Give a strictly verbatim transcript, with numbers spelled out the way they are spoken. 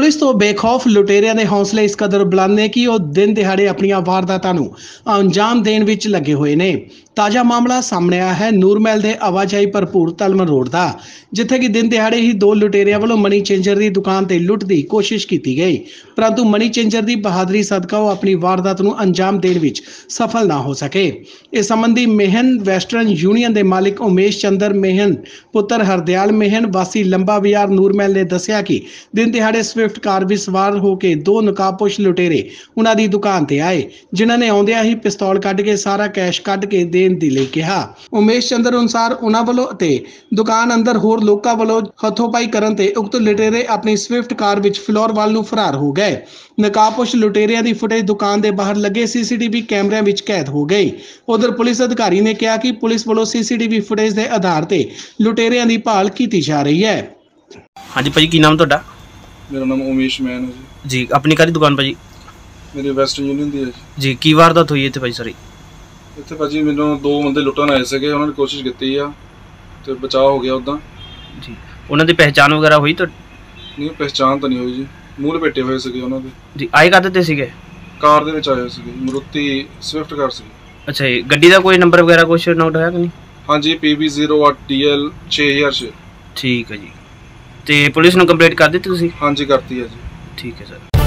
Police तो बेखौफ लुटेरिਆਂ ਦੇ ਹੌਸਲੇ ਇਸ ਕਦਰ ਬੁਲੰਦ ਨੇ ਕਿ ਉਹ ਦਿਨ ਦਿਹਾੜੇ ਆਪਣੀਆਂ ਵਾਰਦਾਤਾਂ ਨੂੰ ਅੰਜਾਮ ਦੇਣ ਵਿੱਚ ਲੱਗੇ ਹੋਏ ਨੇ। ਤਾਜ਼ਾ ਮਾਮਲਾ ਸਾਹਮਣੇ ਆਇਆ ਹੈ ਨੂਰਮਹਿਲ ਦੇ ਆਵਾਜਾਈ ਭਰਪੂਰ ਤਲਮਨ ਰੋਡ ਦਾ, ਜਿੱਥੇ ਕਿ ਦਿਨ ਦਿਹਾੜੇ ਹੀ ਦੋ ਲੁਟੇਰਿਆਂ ਵੱਲੋਂ ਮਨੀ ਚੇਂਜਰ ਦੀ ਦੁਕਾਨ ਤੇ ਲੁੱਟ ਦੀ ਕੋਸ਼ਿਸ਼ ਕੀਤੀ ਗਈ, ਪਰੰਤੂ ਮਨੀ ਚੇਂਜਰ ਦੀ ਬਹਾਦਰੀ ਸਦਕਾ ਉਹ ਆਪਣੀ ਵਾਰਦਾਤ ਨੂੰ ਅੰਜਾਮ ਦੇਣ ਵਿੱਚ ਸਫਲ ਨਾ ਹੋ ਸਕੇ। ਇਸ ਸੰਬੰਧੀ ਮੇਹਨ ਵੈਸਟਰਨ ਯੂਨੀਅਨ ਦੇ ਮਾਲਿਕ ਉਮੇਸ਼ ਚੰਦਰ ਮੇਹਨ ਪੁੱਤਰ ਹਰਦਿਆਲ ਮੇਹਨ ਵਾਸੀ ਲੰਬਾ ਬਾਜ਼ਾਰ ਨੂਰਮਹਿਲ ਨੇ ਦੱਸਿਆ ਕਿ दिन दिहाड़े स्विफ्ट कार भी सवार होकर दो नकाबपोश लुटेरे उन्हां दी दुकान ते आए, जिन्हां ने आउंदियां ही पिस्तौल कढ के सारा कैश कढ के देण दी लई कहा। उमेश चंद्र अनुसार उन्हां वल्लों ते दुकान अंदर होर लोकां वल्लों हथोपाई करन ते उक्त लुटेरे अपनी स्विफ्ट कार विच फ्लोरवाल नूं फरार हो गए। नकाबपोश लुटेरियां दी फुटेज दुकान दे बाहर लगे सीसीटीवी कैमरिਆਂ विच कैद हो गई। उधर पुलिस अधिकारी ने कहा कि पुलिस वल्लों सीसीटीवी फुटेज के आधार ते लुटेरियां दी भाल की जा रही है। हाँ जी भाजी, की नाम तुहाडा? मेरा नाम उमेश मैन है जी। अपनी काहदी दुकान भाजी? मेरी वैसटर्न यूनियन दी है जी। की वारदात हुई इत्थे भाजी? सारी ਇੱਥੇ ਭਾਜੀ ਮੈਨੂੰ ਦੋ ਬੰਦੇ ਲੁੱਟਣ ਆਏ ਸੀਗੇ, ਉਹਨਾਂ ਨੇ ਕੋਸ਼ਿਸ਼ ਕੀਤੀ ਆ ਤੇ ਬਚਾਅ ਹੋ ਗਿਆ ਉਦਾਂ ਜੀ। ਉਹਨਾਂ ਦੀ ਪਹਿਚਾਣ ਵਗੈਰਾ ਹੋਈ ਤਾਂ ਨਹੀਂ? ਪਹਿਚਾਣ ਤਾਂ ਨਹੀਂ ਹੋਈ ਜੀ, ਮੂੰਹ ਲਪੇਟੇ ਹੋਏ ਸੀਗੇ ਉਹਨਾਂ ਦੇ ਜੀ। ਆਏ ਕਾਹਦੇ ਤੇ ਸੀਗੇ? ਕਾਰ ਦੇ ਵਿੱਚ ਆਏ ਸੀਗੇ, ਮਰੂਤੀ ਸਵਿਫਟ ਕਾਰ ਸੀ। ਅੱਛਾ ਜੀ। ਗੱਡੀ ਦਾ ਕੋਈ ਨੰਬਰ ਵਗੈਰਾ ਕੁਛ ਨੋਟ ਹੋਇਆ ਕਿ ਨਹੀਂ? ਹਾਂਜੀ, ਪੀ ਬੀ ਜ਼ੀਰੋ ਅੱਠ ਡੀ ਐਲ ਛੇ ਹਜ਼ਾਰ ਛੇ। ਠੀਕ ਹੈ ਜੀ। ਤੇ ਪੁਲਿਸ ਨੂੰ ਕੰਪਲੇਂਟ ਕਰ ਦਿੱਤੀ ਤੁਸੀਂ? ਹਾਂਜੀ ਕਰਤੀ ਹੈ ਜੀ। ਠੀਕ ਹੈ ਸਰ।